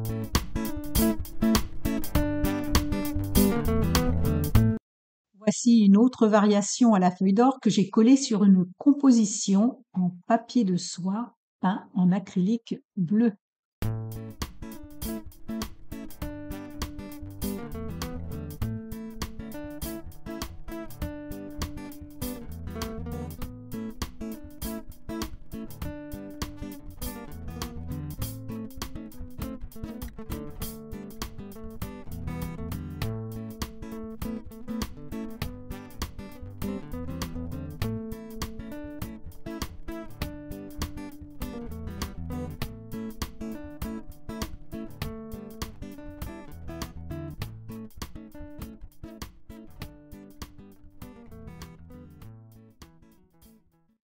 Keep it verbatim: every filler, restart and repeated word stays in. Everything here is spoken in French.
Voici une autre variation à la feuille d'or que j'ai collée sur une composition en papier de soie peint en acrylique bleu.